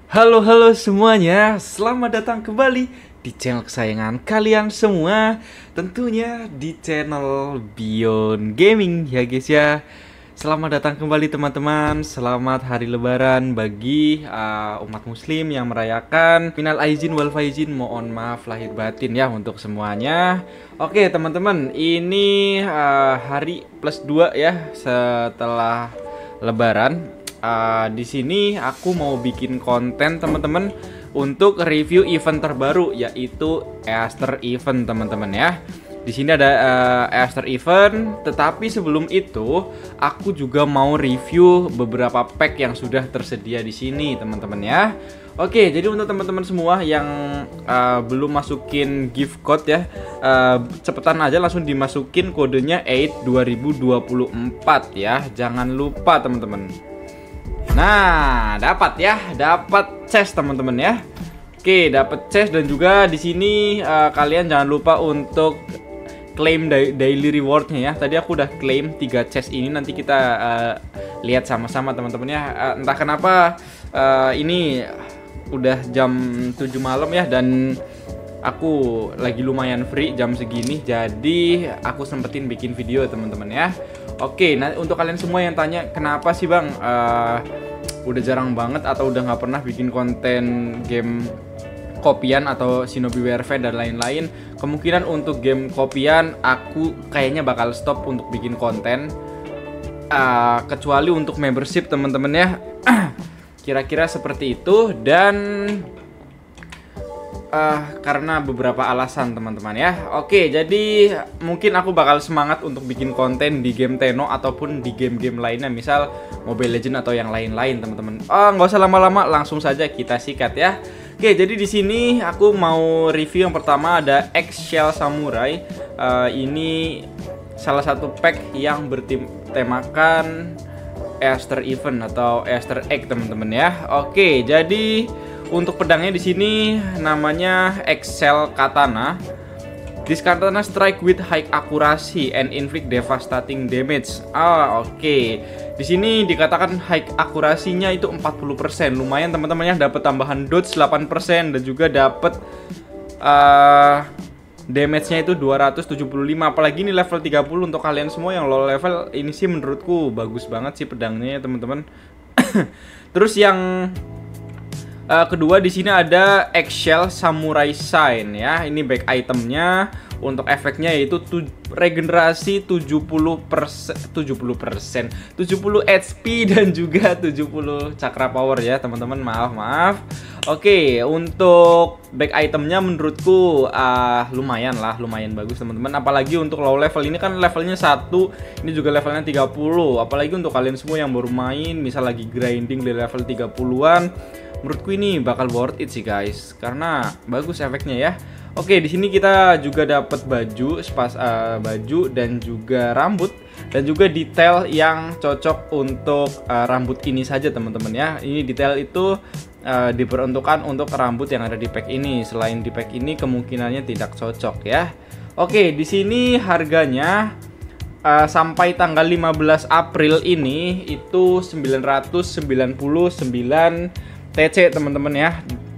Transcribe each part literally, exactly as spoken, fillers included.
Halo halo semuanya, selamat datang kembali di channel kesayangan kalian semua. Tentunya di channel Beyond Gaming ya guys ya. Selamat datang kembali teman-teman. Selamat hari lebaran bagi uh, umat muslim yang merayakan. Minal aizin wal faizin, mohon maaf lahir batin ya untuk semuanya. Oke teman-teman, ini uh, hari plus dua ya setelah lebaran. Uh, di sini aku mau bikin konten teman-teman untuk review event terbaru, yaitu Easter Event teman-teman ya. Di sini ada uh, Easter Event, tetapi sebelum itu aku juga mau review beberapa pack yang sudah tersedia di sini teman-teman ya. Oke, jadi untuk teman-teman semua yang uh, belum masukin gift code ya, uh, cepetan aja langsung dimasukin kodenya eight dua ribu dua puluh empat ya. Jangan lupa teman-teman. Nah, dapat ya, dapat chest teman-teman ya. Oke, dapat chest dan juga di sini uh, kalian jangan lupa untuk claim daily rewardnya ya. Tadi aku udah claim tiga chest ini, nanti kita uh, lihat sama-sama teman-teman ya. Uh, entah kenapa uh, ini udah jam tujuh malam ya, dan aku lagi lumayan free jam segini, jadi aku sempetin bikin video teman-teman ya. Oke, nah untuk kalian semua yang tanya kenapa sih bang uh, udah jarang banget atau udah nggak pernah bikin konten game kopian atau Shinobi Warfare dan lain-lain, kemungkinan untuk game kopian aku kayaknya bakal stop untuk bikin konten, uh, kecuali untuk membership teman-teman ya. Kira-kira seperti itu, dan Uh, karena beberapa alasan teman-teman ya. Oke, jadi mungkin aku bakal semangat untuk bikin konten di game Tenno ataupun di game-game lainnya, misal Mobile Legends atau yang lain-lain teman-teman. Oh, nggak usah lama-lama, langsung saja kita sikat ya. Oke, jadi di sini aku mau review yang pertama ada Eggshell Samurai. Uh, ini salah satu pack yang bertemakan Easter Event atau Easter Egg teman-teman ya. Oke, jadi untuk pedangnya di sini namanya Eggshell Katana. This katana strike with high accuracy and inflict devastating damage. Ah, oke. Okay. Di sini dikatakan high akurasinya itu empat puluh persen. Lumayan teman-teman ya, dapat tambahan dodge delapan persen dan juga dapat uh, damage-nya itu dua ratus tujuh puluh lima. Apalagi ini level tiga puluh untuk kalian semua yang low level. Ini sih menurutku bagus banget sih pedangnya ya teman-teman. Terus yang Uh, kedua di sini ada Eggshell Samurai Shine ya. Ini back itemnya. Untuk efeknya yaitu regenerasi tujuh puluh persen, tujuh puluh persen, tujuh puluh H P dan juga tujuh puluh cakra power ya teman-teman. Maaf maaf. Oke, untuk back itemnya menurutku uh, lumayan lah, lumayan bagus teman-teman. Apalagi untuk low level, ini kan levelnya satu, ini juga levelnya tiga puluh. Apalagi untuk kalian semua yang baru main, misal lagi grinding di level tiga puluhan, menurutku ini bakal worth it sih guys, karena bagus efeknya ya. Oke, di sini kita juga dapat baju, spas uh, baju dan juga rambut dan juga detail yang cocok untuk uh, rambut ini saja teman-teman ya. Ini detail itu uh, diperuntukkan untuk rambut yang ada di pack ini. Selain di pack ini kemungkinannya tidak cocok ya. Oke, di sini harganya uh, sampai tanggal lima belas April ini itu sembilan ratus sembilan puluh sembilan T C teman-teman ya.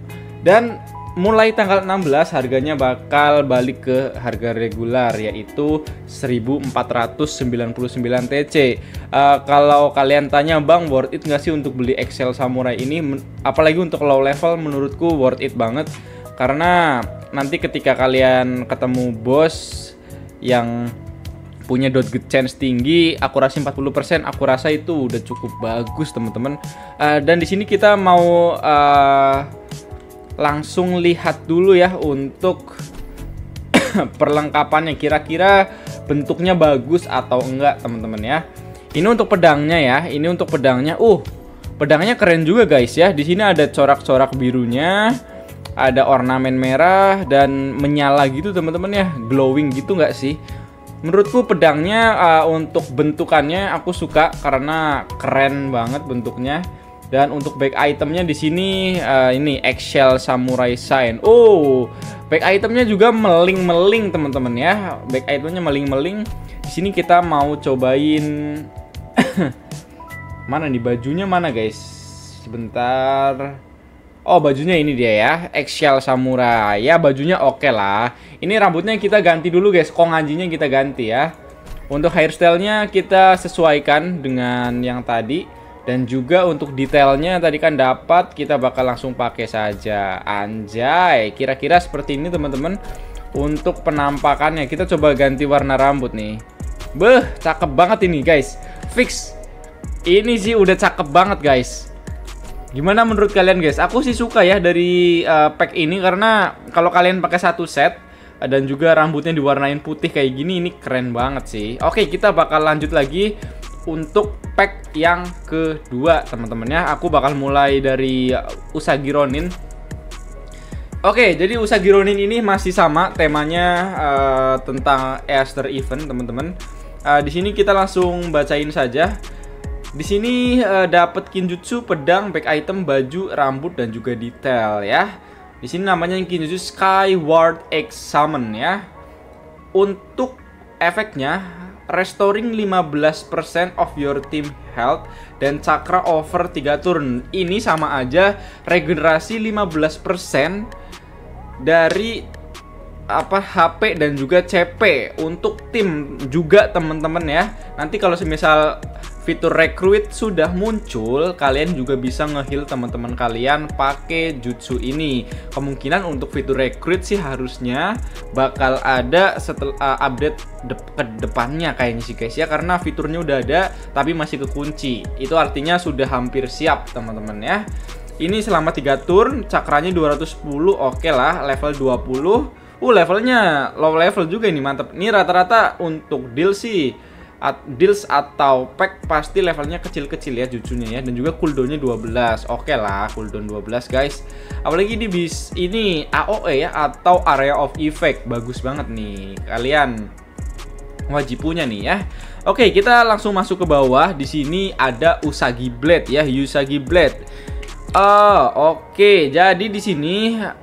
Dan mulai tanggal enam belas harganya bakal balik ke harga regular, yaitu seribu empat ratus sembilan puluh sembilan T C. Uh, kalau kalian tanya bang worth it nggak sih untuk beli Eggshell Samurai ini, apalagi untuk low level, menurutku worth it banget. Karena nanti ketika kalian ketemu bos yang punya dodge chance tinggi, akurasi empat puluh persen, aku rasa itu udah cukup bagus teman-teman. Uh, dan di sini kita mau uh, langsung lihat dulu ya untuk perlengkapannya, kira-kira bentuknya bagus atau enggak teman-teman ya. Ini untuk pedangnya ya, ini untuk pedangnya. Uh, pedangnya keren juga guys ya. Di sini ada corak-corak birunya, ada ornamen merah dan menyala gitu teman-teman ya, glowing gitu nggak sih? Menurutku pedangnya uh, untuk bentukannya aku suka karena keren banget bentuknya. Dan untuk back itemnya di sini uh, ini Eggshell Samurai Shine. Oh, back itemnya juga meling-meling teman-teman ya. Back itemnya meling-meling. Di sini kita mau cobain mana nih bajunya, mana guys? Sebentar. Oh, bajunya ini dia ya, Eggshell Samurai. Ya, bajunya oke lah. Ini rambutnya kita ganti dulu guys, konganjinya kita ganti ya. Untuk hairstyle-nya kita sesuaikan dengan yang tadi. Dan juga untuk detailnya tadi kan dapat, kita bakal langsung pakai saja. Anjay, kira-kira seperti ini teman-teman. Untuk penampakannya, kita coba ganti warna rambut nih. Beh, cakep banget ini guys. Fix. Ini sih udah cakep banget guys. Gimana menurut kalian guys? Aku sih suka ya dari uh, pack ini, karena kalau kalian pakai satu set uh, dan juga rambutnya diwarnain putih kayak gini, ini keren banget sih. Oke, kita bakal lanjut lagi untuk pack yang kedua teman-teman ya. Aku bakal mulai dari uh, Usagi Ronin. Oke, jadi Usagi Ronin ini masih sama temanya uh, tentang Easter Event teman-teman. Uh, di sini kita langsung bacain saja. Di sini uh, dapat Kinjutsu, pedang, back item, baju, rambut dan juga detail ya. Di sini namanya Kinjutsu Skyward X Summon ya. Untuk efeknya restoring lima belas persen of your team health dan cakra over tiga turn. Ini sama aja regenerasi lima belas persen dari apa H P dan juga C P untuk tim juga teman-teman ya. Nanti kalau semisal fitur recruit sudah muncul, kalian juga bisa nge-heal teman-teman kalian pakai jutsu ini. Kemungkinan untuk fitur recruit sih harusnya bakal ada setelah uh, update de ke depannya kayaknya sih guys ya, karena fiturnya udah ada tapi masih kekunci. Itu artinya sudah hampir siap teman-teman ya. Ini selama tiga turn, cakranya dua ratus sepuluh, oke lah, level dua puluh. Uh, levelnya low level juga ini, mantap. Ini rata-rata untuk deal sih, at, deals atau pack pasti levelnya kecil-kecil ya jutsunya ya. Dan juga cooldownnya dua belas, oke lah, cooldown dua belas guys. Apalagi di bis ini A O E ya, atau Area of Effect, bagus banget nih. Kalian wajib punya nih ya. Oke, kita langsung masuk ke bawah. Di sini ada Usagi Blade ya, Usagi Blade. Oh, oke. Jadi di sini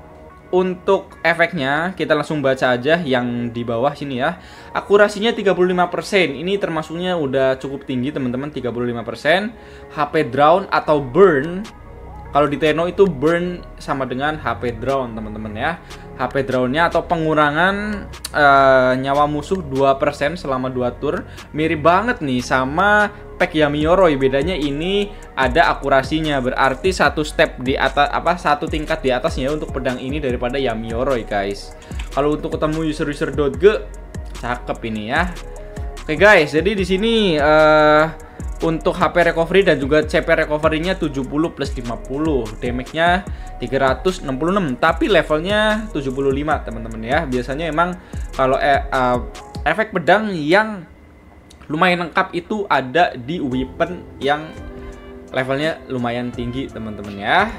untuk efeknya kita langsung baca aja yang di bawah sini ya. Akurasinya tiga puluh lima persen. Ini termasuknya udah cukup tinggi teman-teman, tiga puluh lima persen. H P drown atau burn. Kalau di Tenno itu burn sama dengan H P drown teman-teman ya. H P drownnya atau pengurangan uh, nyawa musuh dua persen selama dua tur. Mirip banget nih sama pack Yami Yoroi. Bedanya ini ada akurasinya, berarti satu step di atas, apa satu tingkat di atasnya untuk pedang ini daripada Yami Yoroi guys. Kalau untuk ketemu user-user.ge cakep ini ya. Oke guys, jadi di sini uh, untuk H P recovery dan juga C P recovery-nya tujuh puluh plus lima puluh, damage-nya tiga ratus enam puluh enam, tapi levelnya tujuh puluh lima teman-teman ya. Biasanya emang kalau eh, uh, efek pedang yang lumayan lengkap itu ada di weapon yang levelnya lumayan tinggi teman-teman ya.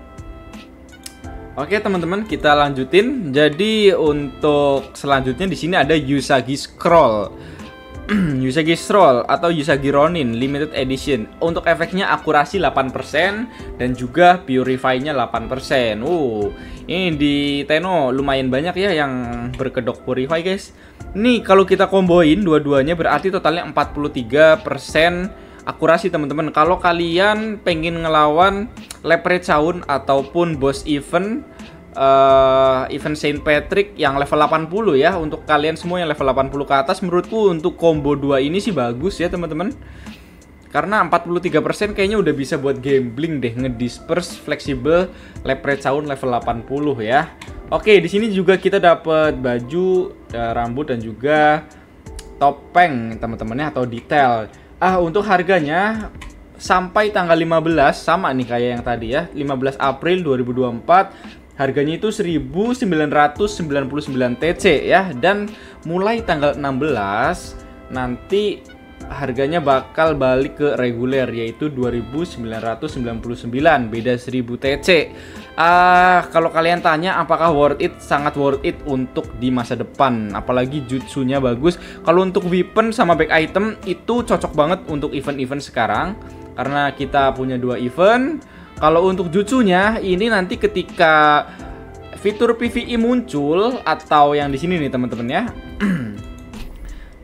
Oke teman-teman, kita lanjutin. Jadi untuk selanjutnya di sini ada Usagi Scroll. Usagi Scroll atau Usagi Ronin Limited Edition. Untuk efeknya akurasi delapan persen dan juga purify-nya delapan persen. Uh, ini di Tenno lumayan banyak ya yang berkedok purify guys. Nih kalau kita komboin dua-duanya berarti totalnya empat puluh tiga persen akurasi teman-teman. Kalau kalian pengen ngelawan Leprechaun ataupun boss event Uh, event Saint Patrick yang level delapan puluh ya, untuk kalian semua yang level delapan puluh ke atas, menurutku untuk combo dua ini sih bagus ya teman-teman. Karena empat puluh tiga persen kayaknya udah bisa buat gambling deh, ngedisperse fleksibel Leprechaun level delapan puluh ya. Oke, di sini juga kita dapat baju, rambut dan juga topeng teman-teman ya, atau detail. Ah, untuk harganya sampai tanggal lima belas sama nih kayak yang tadi ya, lima belas April dua ribu dua puluh empat. Harganya itu seribu sembilan ratus sembilan puluh sembilan T C ya, dan mulai tanggal enam belas nanti harganya bakal balik ke reguler yaitu dua ribu sembilan ratus sembilan puluh sembilan, beda seribu T C. Ah, kalau kalian tanya apakah worth it, sangat worth it untuk di masa depan, apalagi jutsunya bagus. Kalau untuk weapon sama back item itu cocok banget untuk event-event sekarang karena kita punya dua event. Kalau untuk jutsunya ini nanti ketika fitur P V E muncul atau yang di sini nih teman-teman ya.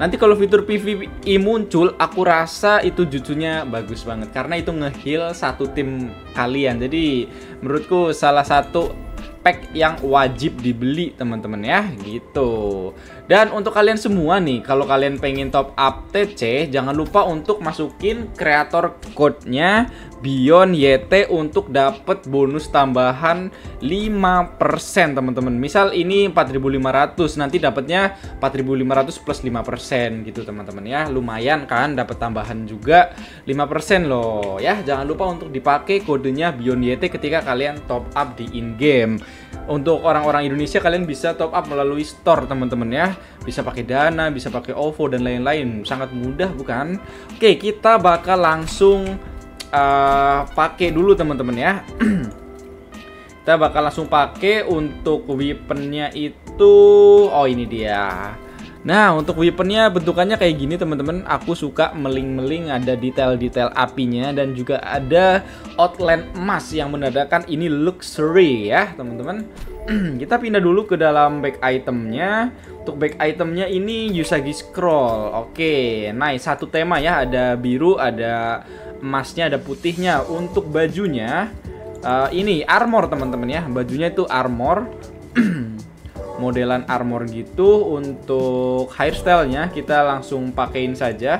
Nanti kalau fitur P V P muncul, aku rasa itu jutsunya bagus banget karena itu nge-heal satu tim kalian. Jadi menurutku salah satu pack yang wajib dibeli teman-teman ya, gitu. Dan untuk kalian semua nih, kalau kalian pengen top up T C, jangan lupa untuk masukin kreator code-nya Beyond Y T untuk dapat bonus tambahan lima persen teman-teman. Misal ini empat ribu lima ratus, nanti dapatnya empat ribu lima ratus plus lima persen gitu teman-teman ya. Lumayan kan, dapat tambahan juga lima persen loh ya. Jangan lupa untuk dipakai kodenya Beyond Y T ketika kalian top up di in-game. Untuk orang-orang Indonesia, kalian bisa top up melalui store teman-teman ya. Bisa pakai Dana, bisa pakai O V O dan lain-lain. Sangat mudah bukan? Oke, kita bakal langsung Uh, pakai dulu teman-teman ya. Kita bakal langsung pakai untuk weaponnya itu. Oh ini dia. Nah untuk weaponnya bentukannya kayak gini teman-teman. Aku suka meling-meling, ada detail-detail apinya dan juga ada outline emas yang menandakan ini luxury ya teman-teman. Kita pindah dulu ke dalam back itemnya. Untuk back itemnya ini Usagi Scroll. Oke, nice, satu tema ya. Ada biru, ada emasnya, ada putihnya. Untuk bajunya uh, ini armor teman-teman ya. Bajunya itu armor. Modelan armor gitu. Untuk hairstylenya kita langsung pakein saja.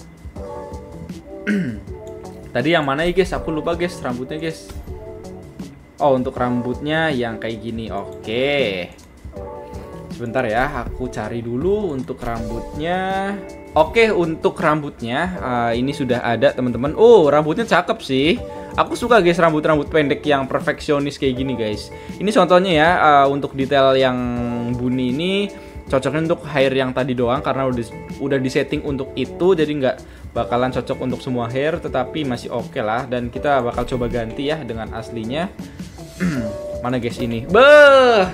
Tadi yang mana ya guys? Aku lupa guys rambutnya guys. Oh untuk rambutnya yang kayak gini. Oke, sebentar ya, aku cari dulu untuk rambutnya. Oke, untuk rambutnya uh, ini sudah ada teman-teman. Oh, rambutnya cakep sih. Aku suka guys rambut-rambut pendek yang perfeksionis kayak gini guys. Ini contohnya ya, uh, untuk detail yang bunyi ini cocoknya untuk hair yang tadi doang karena udah udah disetting untuk itu, jadi nggak bakalan cocok untuk semua hair, tetapi masih oke okay lah. Dan kita bakal coba ganti ya dengan aslinya. Mana guys ini? Beuh,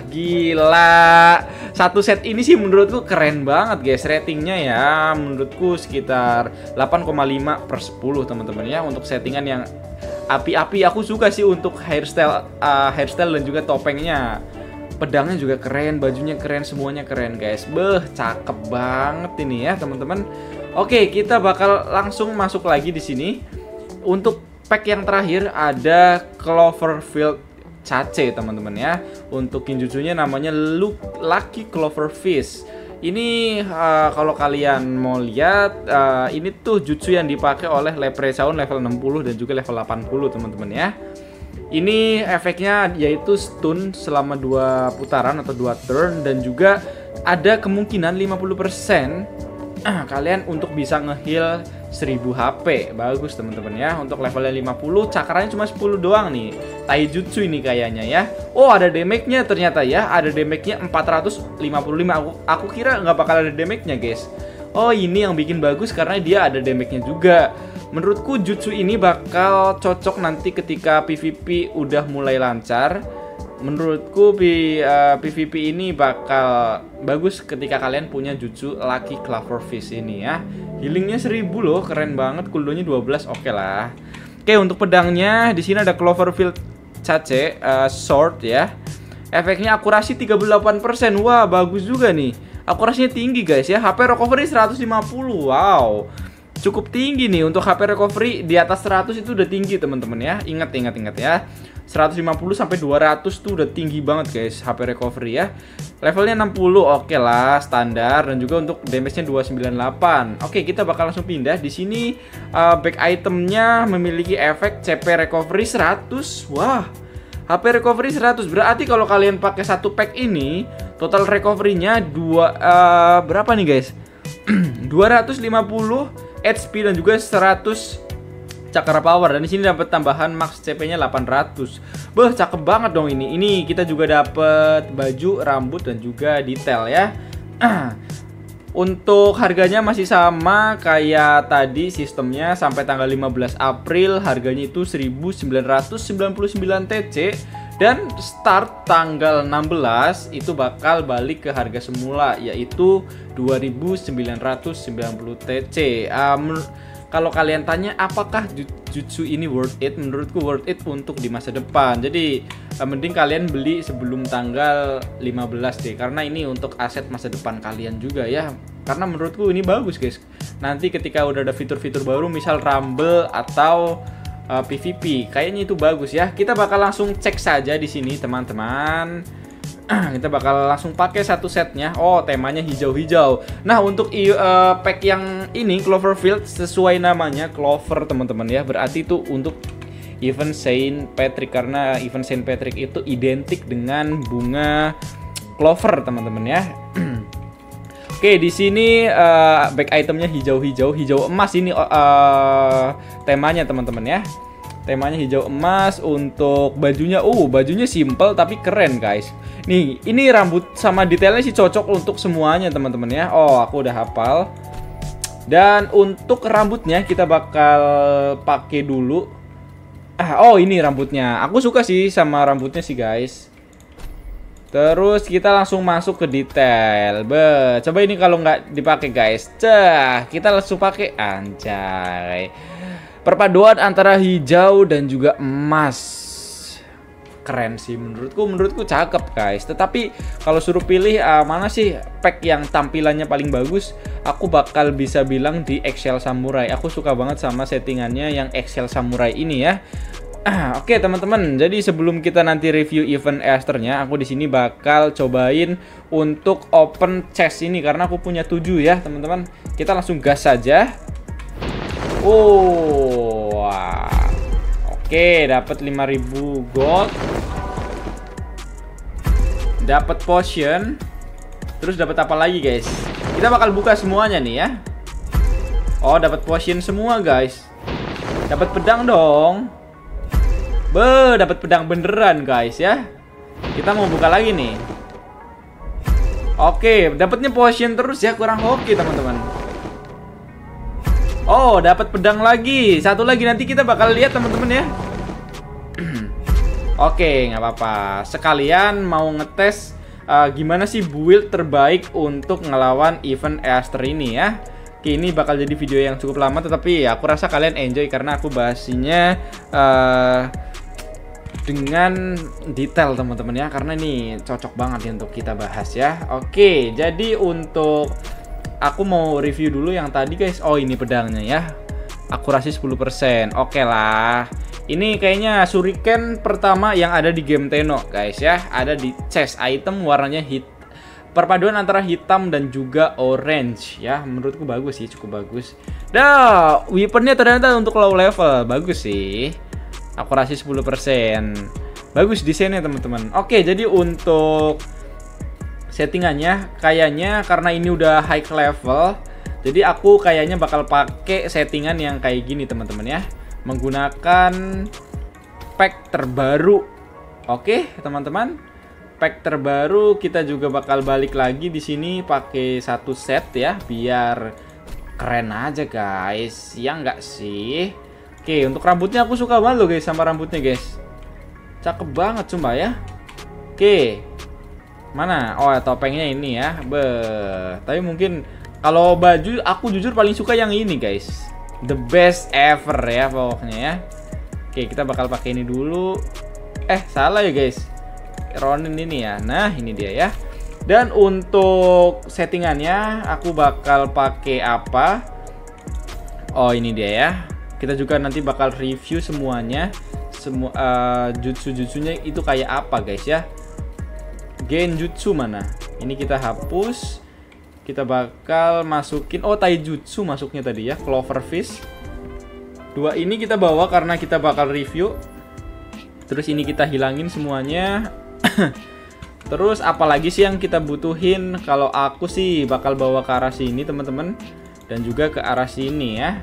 gila. Satu set ini sih menurutku keren banget guys. Ratingnya ya menurutku sekitar delapan koma lima per sepuluh teman-teman ya. Untuk settingan yang api-api aku suka sih untuk hairstyle uh, hairstyle dan juga topengnya. Pedangnya juga keren, bajunya keren, semuanya keren guys. Beuh, cakep banget ini ya teman-teman. Oke, kita bakal langsung masuk lagi di sini. Untuk pack yang terakhir ada Cloverfield Cace teman-teman ya. Untuk Kinjutsunya namanya Lucky Cloverfish. Ini uh, kalau kalian mau lihat uh, ini tuh jutsu yang dipakai oleh Leprechaun level enam puluh dan juga level delapan puluh teman-teman ya. Ini efeknya yaitu stun selama dua putaran atau dua turn, dan juga ada kemungkinan lima puluh persen kalian untuk bisa nge-heal seribu H P. Bagus teman-teman ya. Untuk levelnya lima puluh, cakranya cuma sepuluh doang nih. Taijutsu ini kayaknya ya. Oh, ada damage-nya ternyata ya. Ada damage-nya empat ratus lima puluh lima. Aku aku kira nggak bakal ada damage-nya, guys. Oh, ini yang bikin bagus karena dia ada damage-nya juga. Menurutku jutsu ini bakal cocok nanti ketika P V P udah mulai lancar. Menurutku uh, P V P ini bakal bagus ketika kalian punya jutsu Lucky Cloverfish ini ya. Healingnya seribu loh, keren banget. Cooldownnya dua belas, oke okay lah. Oke, untuk pedangnya di sini ada Cloverfield Cace uh, Sword ya. Efeknya akurasi tiga puluh delapan persen. Wah, bagus juga nih. Akurasinya tinggi guys ya. H P recovery seratus lima puluh. Wow, cukup tinggi nih. Untuk H P recovery di atas seratus itu udah tinggi teman-teman ya. Ingat, ingat, ingat ya. seratus lima puluh sampai dua ratus tuh udah tinggi banget guys H P recovery ya. Levelnya enam puluh, oke okay lah, standar. Dan juga untuk damage-nya dua ratus sembilan puluh delapan. Oke, kita bakal langsung pindah. Di sini uh, back itemnya memiliki efek C P recovery seratus. Wah, H P recovery seratus. Berarti kalau kalian pakai satu pack ini, total recovery-nya dua uh, berapa nih guys? dua ratus lima puluh H P dan juga seratus cakra power. Dan di sini dapat tambahan max C P-nya delapan ratus. Beuh, cakep banget dong ini. Ini kita juga dapat baju, rambut dan juga detail ya. Untuk harganya masih sama kayak tadi sistemnya, sampai tanggal lima belas April harganya itu seribu sembilan ratus sembilan puluh sembilan T C, dan start tanggal enam belas itu bakal balik ke harga semula yaitu dua ribu sembilan ratus sembilan puluh T C. Um, kalau kalian tanya apakah jutsu ini worth it, menurutku worth it untuk di masa depan. Jadi uh, mending kalian beli sebelum tanggal lima belas deh, karena ini untuk aset masa depan kalian juga ya. Karena menurutku ini bagus guys. Nanti ketika udah ada fitur-fitur baru, misal Rumble atau uh, P V P, kayaknya itu bagus ya. Kita bakal langsung cek saja di sini teman-teman. Kita bakal langsung pakai satu setnya. Oh, temanya hijau-hijau. Nah, untuk uh, pack yang ini Cloverfield sesuai namanya Clover teman-teman ya. Berarti itu untuk event Saint Patrick, karena event Saint Patrick itu identik dengan bunga clover teman-teman ya. Oke, di sini uh, back itemnya hijau-hijau, hijau emas ini uh, temanya teman-teman ya. Temanya hijau emas. Untuk bajunya, uh bajunya simple tapi keren guys. Nih, ini rambut sama detailnya sih cocok untuk semuanya teman-teman ya. Oh, aku udah hafal. Dan untuk rambutnya kita bakal pakai dulu. Ah, oh ini rambutnya. Aku suka sih sama rambutnya sih guys. Terus kita langsung masuk ke detail. Be, coba ini kalau nggak dipakai guys. Cah, kita langsung pakai anjay. Perpaduan antara hijau dan juga emas. Keren sih menurutku, menurutku cakep guys. Tetapi kalau suruh pilih uh, mana sih pack yang tampilannya paling bagus, aku bakal bisa bilang di Excel Samurai. Aku suka banget sama settingannya yang Excel Samurai ini ya. Ah, oke okay, teman-teman. Jadi sebelum kita nanti review event Easternya, aku di sini bakal cobain untuk open chest ini karena aku punya tujuh ya teman-teman. Kita langsung gas saja. Oh, wow. Oke, dapat lima ribu gold. Dapat potion. Terus dapat apa lagi, guys? Kita bakal buka semuanya nih ya. Oh, dapat potion semua, guys. Dapat pedang dong. Be, dapat pedang beneran, guys ya. Kita mau buka lagi nih. Oke, dapatnya potion terus ya, kurang hoki, teman-teman. Oh, dapat pedang lagi. Satu lagi nanti kita bakal lihat teman-teman ya. Oke, nggak apa-apa. Sekalian mau ngetes uh, gimana sih build terbaik untuk ngelawan event Easter ini ya. Oke, ini bakal jadi video yang cukup lama, tetapi aku rasa kalian enjoy karena aku bahasinya uh, dengan detail teman-teman ya. Karena ini cocok banget ya untuk kita bahas ya. Oke, jadi untuk aku mau review dulu yang tadi guys. Oh, ini pedangnya ya. Akurasi sepuluh persen. Oke lah. Ini kayaknya shuriken pertama yang ada di game Tenno guys ya. Ada di chest item warnanya hit. Perpaduan antara hitam dan juga orange ya. Menurutku bagus sih, cukup bagus. Dah, weaponnya ternyata untuk low level. Bagus sih. Akurasi sepuluh persen. Bagus desainnya teman-teman. Oke, jadi untuk settingannya kayaknya karena ini udah high level, jadi aku kayaknya bakal pakai settingan yang kayak gini teman-teman ya, menggunakan pack terbaru. Oke teman-teman, pack terbaru kita juga bakal balik lagi di sini pakai satu set ya, biar keren aja guys, ya nggak sih? Oke, untuk rambutnya aku suka banget loh guys sama rambutnya guys, cakep banget sumpah ya. Oke, mana? Oh, topengnya ini ya. Be, tapi mungkin kalau baju aku jujur paling suka yang ini guys. The best ever ya pokoknya ya. Oke, kita bakal pakai ini dulu. Eh, salah ya guys. Ronin ini ya. Nah, ini dia ya. Dan untuk settingannya aku bakal pakai apa? Oh, ini dia ya. Kita juga nanti bakal review semuanya. Semua uh, jutsu-jutsunya itu kayak apa guys ya. Genjutsu mana? Ini kita hapus. Kita bakal masukin, oh taijutsu masuknya tadi ya, Cloverfish. Dua ini kita bawa karena kita bakal review. Terus ini kita hilangin semuanya. Terus apalagi sih yang kita butuhin? Kalau aku sih bakal bawa ke arah sini teman-teman, dan juga ke arah sini ya.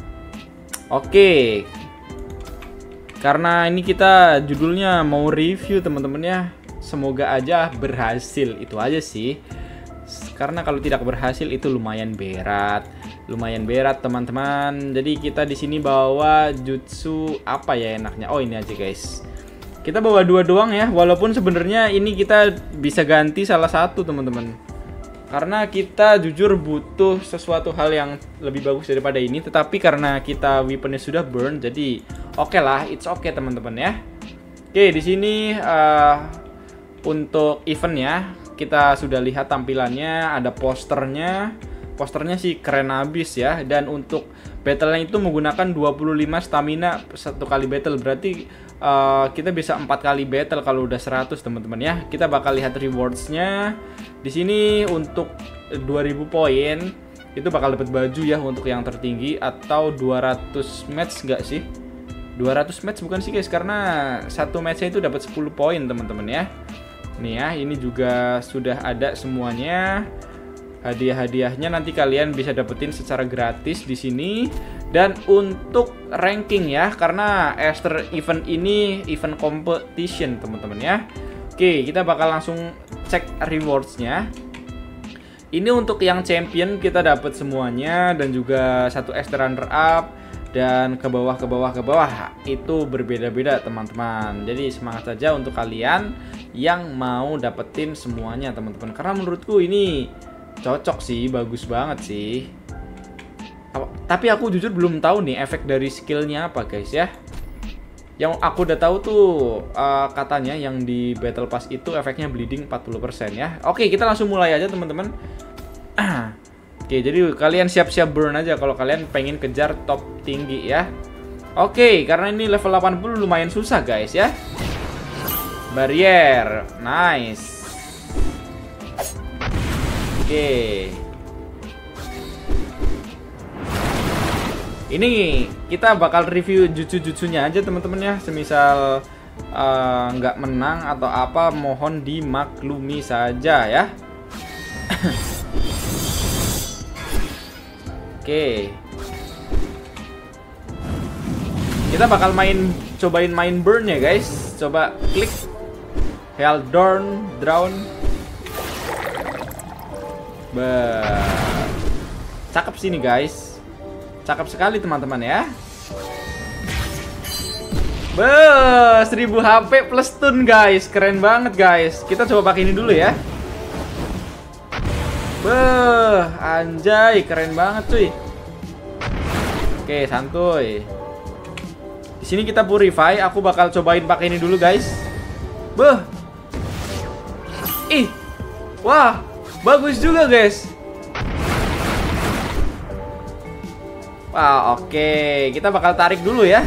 Oke. Karena ini kita judulnya mau review teman-teman ya. Semoga aja berhasil, itu aja sih. Karena kalau tidak berhasil itu lumayan berat, lumayan berat teman-teman. Jadi kita di sini bawa jutsu apa ya enaknya? Oh ini aja guys. Kita bawa dua doang ya. Walaupun sebenarnya ini kita bisa ganti salah satu teman-teman. Karena kita jujur butuh sesuatu hal yang lebih bagus daripada ini. Tetapi karena kita weaponnya sudah burn, jadi oke okay lah, it's okay teman-teman ya. Oke, di sini uh, untuk eventnya kita sudah lihat tampilannya, ada posternya. Posternya sih keren abis ya. Dan untuk battle-nya itu menggunakan dua puluh lima stamina satu kali battle. Berarti uh, kita bisa empat kali battle kalau udah seratus teman-teman ya. Kita bakal lihat rewards-nya. Di sini untuk dua ribu poin itu bakal dapat baju ya untuk yang tertinggi, atau dua ratus match enggak sih? dua ratus match bukan sih guys, karena satu match-nya itu dapat sepuluh poin teman-teman ya. Nih ya, ini juga sudah ada semuanya. Hadiah-hadiahnya nanti kalian bisa dapetin secara gratis di sini. Dan untuk ranking ya, karena Aster event ini event competition teman-teman ya. Oke, kita bakal langsung cek rewards-nya. Ini untuk yang champion kita dapat semuanya, dan juga satu Aster runner up, dan ke bawah ke bawah ke bawah itu berbeda-beda teman-teman. Jadi semangat saja untuk kalian yang mau dapetin semuanya teman-teman, karena menurutku ini cocok sih, bagus banget sih. Tapi aku jujur belum tahu nih efek dari skillnya apa guys ya. Yang aku udah tahu tuh uh, katanya yang di Battle Pass itu efeknya bleeding empat puluh persen ya. Oke, kita langsung mulai aja teman-teman. Oke, jadi kalian siap-siap burn aja kalau kalian pengen kejar top tinggi ya. Oke, karena ini level delapan puluh lumayan susah guys ya. Barrier, nice. Oke. Ini kita bakal review jutsu-jutsunya aja teman-teman ya. Semisal nggak uh, menang atau apa, mohon dimaklumi saja ya. Oke. Kita bakal main, cobain main burn ya guys. Coba klik Heldorn Drown. Bah, cakep sini guys. Cakep sekali teman-teman ya. Beuh, seribu H P plus stun guys. Keren banget guys. Kita coba pakai ini dulu ya. Beuh, anjay, keren banget cuy. Oke, santuy. Di sini kita purify. Aku bakal cobain pakai ini dulu guys. Beuh. Ih. Wah, bagus juga guys. Wah, oke. Okay. Kita bakal tarik dulu ya.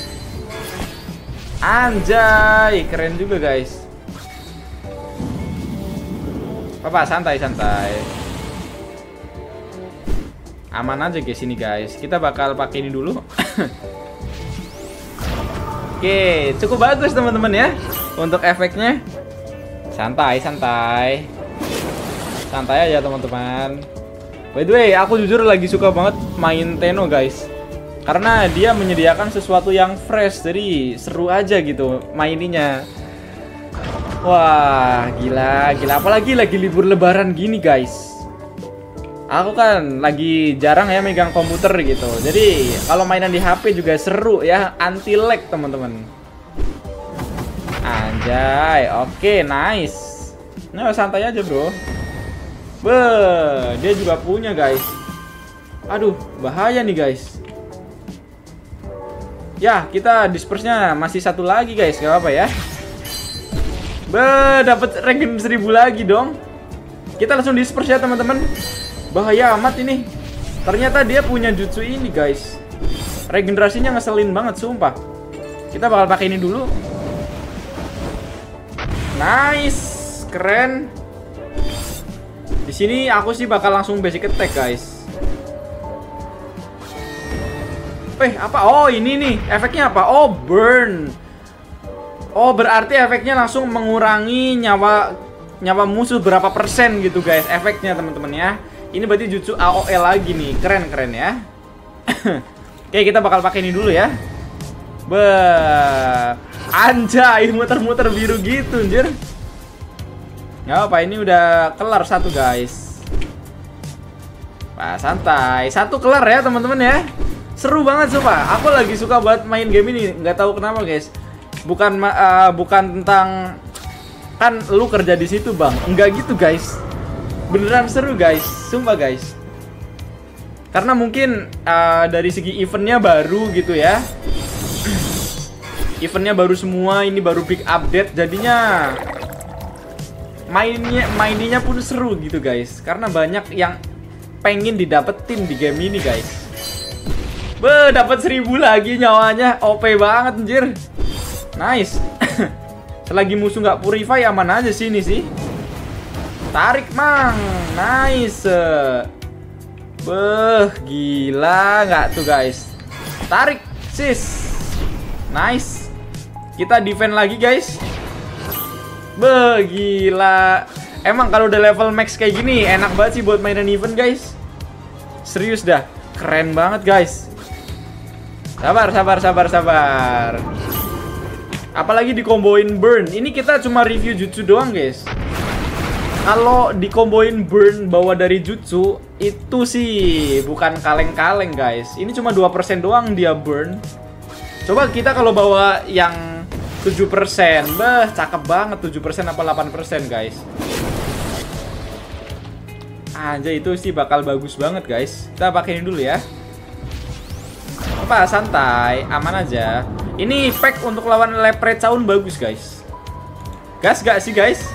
Anjay, keren juga guys. Papa, santai-santai. Aman aja guys ini guys. Kita bakal pakai ini dulu. Oke, okay, cukup bagus teman-teman ya untuk efeknya. Santai, santai. Santai aja teman-teman. By the way, aku jujur lagi suka banget main Tenno guys. Karena dia menyediakan sesuatu yang fresh, jadi seru aja gitu maininya. Wah, gila, gila. Apalagi lagi libur lebaran gini guys. Aku kan lagi jarang ya megang komputer gitu. Jadi kalau mainan di H P juga seru ya, anti lag teman-teman. Anjay, oke, okay, nice. Nah, santai aja bro. Beuh, dia juga punya guys. Aduh, bahaya nih guys. Ya, kita disperse-nya masih satu lagi guys, gak apa-apa ya. Beuh, dapat regen seribu lagi dong. Kita langsung disperse ya teman-teman. Bahaya amat ini. Ternyata dia punya jutsu ini guys. Regenerasinya ngeselin banget sumpah. Kita bakal pakai ini dulu. Nice, keren. Di sini aku sih bakal langsung basic attack guys. Eh, apa? Oh, ini nih. Efeknya apa? Oh, burn. Oh, berarti efeknya langsung mengurangi nyawa nyawa musuh berapa persen gitu guys. Efeknya teman-teman ya. Ini berarti jutsu A O E lagi nih. Keren-keren ya. Oke, kita bakal pakai ini dulu ya. Beuh. Anjay, muter-muter biru gitu anjir. Nggak apa, ini udah kelar satu guys. Wah, santai. Satu kelar ya teman-teman ya. Seru banget sumpah. Aku lagi suka banget main game ini. Nggak tahu kenapa guys. Bukan uh, bukan tentang kan lu kerja di situ bang. Enggak gitu guys. Beneran seru guys, sumpah guys. Karena mungkin uh, dari segi eventnya baru gitu ya. Eventnya baru semua, ini baru big update, jadinya mainnya mainnya pun seru gitu guys. Karena banyak yang pengen didapetin di game ini guys. Be, dapat seribu lagi nyawanya, O P banget anjir. Nice. Selagi musuh nggak purify aman aja sini sih. Tarik mang, nice. Beh, gila nggak tuh guys. Tarik, sis. Nice. Kita defend lagi guys. Beh, gila. Emang kalau udah level max kayak gini enak banget sih buat mainan event guys. Serius dah, keren banget guys. Sabar, sabar, sabar, sabar. Apalagi dikomboin burn. Ini kita cuma review jutsu doang guys. Kalau dikomboin burn bawa dari jutsu itu sih bukan kaleng-kaleng guys. Ini cuma dua persen doang dia burn. Coba kita kalau bawa yang tujuh persen, bah, cakep banget. Tujuh persen apa delapan persen guys. Anjay, itu sih bakal bagus banget guys. Kita pakai ini dulu ya. Apa, santai, aman aja. Ini pack untuk lawan Leprechaun bagus guys. Gas gak sih guys?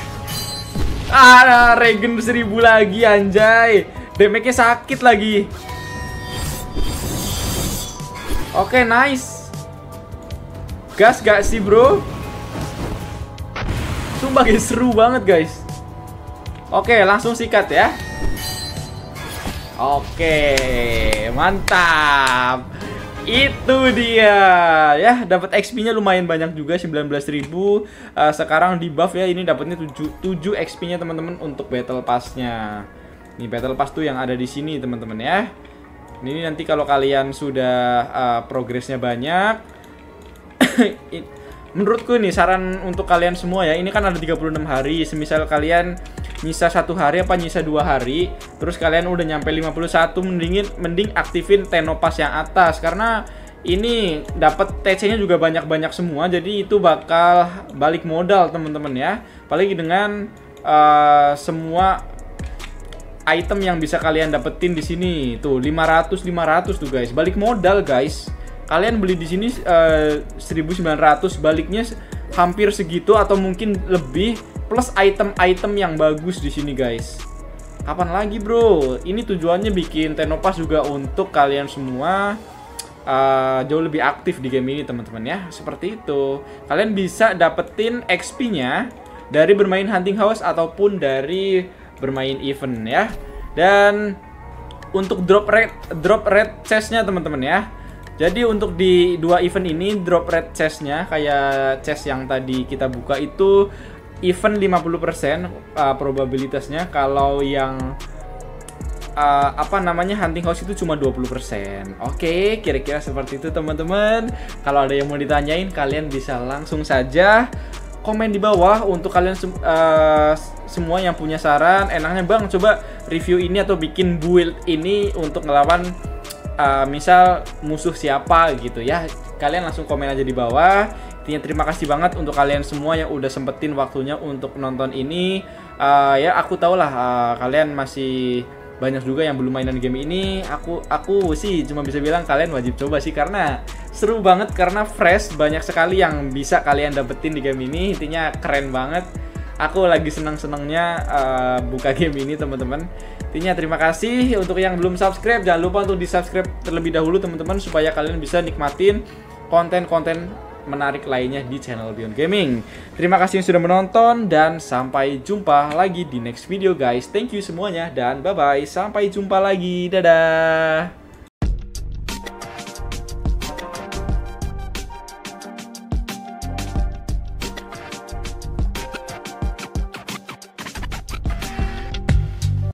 Ah, regen seribu lagi anjay. Damage-nya sakit lagi. Oke, nice. Gas gak sih bro? Sumpah guys, seru banget guys. Oke, langsung sikat ya. Oke, mantap. Itu dia ya, dapat X P-nya lumayan banyak juga, sembilan belas ribu. Uh, sekarang di buff ya, ini dapatnya tujuh X P-nya teman-teman untuk battle pass-nya. Ini battle pass tuh yang ada di sini teman-teman ya. Ini nanti kalau kalian sudah uh, progresnya banyak, menurutku nih saran untuk kalian semua ya, ini kan ada tiga puluh enam hari. Semisal kalian nyisa satu hari apa nyisa dua hari, terus kalian udah nyampe lima puluh satu, mendingin mending aktifin Tenopas yang atas, karena ini dapat T C-nya juga banyak-banyak semua. Jadi itu bakal balik modal teman-teman ya. Apalagi dengan uh, semua item yang bisa kalian dapetin di sini. Tuh lima ratus lima ratus tuh guys, balik modal guys. Kalian beli di sini uh, seribu sembilan ratus, baliknya hampir segitu atau mungkin lebih, plus item-item yang bagus di sini guys. Kapan lagi bro? Ini tujuannya bikin Tenopas juga untuk kalian semua uh, jauh lebih aktif di game ini teman-teman ya. Seperti itu. Kalian bisa dapetin X P-nya dari bermain Hunting House ataupun dari bermain event ya. Dan untuk drop rate drop rate chest-nya teman-teman ya. Jadi untuk di dua event ini drop rate chest-nya kayak chest yang tadi kita buka itu event lima puluh persen uh, probabilitasnya. Kalau yang uh, apa namanya Hunting House itu cuma dua puluh persen. Oke, kira-kira seperti itu teman-teman. Kalau ada yang mau ditanyain, kalian bisa langsung saja komen di bawah. Untuk kalian sem uh, semua yang punya saran, enaknya bang coba review ini atau bikin build ini untuk ngelawan Uh, misal musuh siapa gitu ya, kalian langsung komen aja di bawah. Intinya terima kasih banget untuk kalian semua yang udah sempetin waktunya untuk nonton ini. Uh, ya aku tau lah uh, kalian masih banyak juga yang belum mainan game ini. Aku aku sih cuma bisa bilang kalian wajib coba sih, karena seru banget, karena fresh, banyak sekali yang bisa kalian dapetin di game ini. Intinya keren banget. Aku lagi senang-senangnya uh, buka game ini teman-teman. Intinya terima kasih. Untuk yang belum subscribe, jangan lupa untuk di subscribe terlebih dahulu teman-teman, supaya kalian bisa nikmatin konten-konten menarik lainnya di channel Beyond Gaming. Terima kasih yang sudah menonton, dan sampai jumpa lagi di next video guys. Thank you semuanya, dan bye bye. Sampai jumpa lagi, dadah.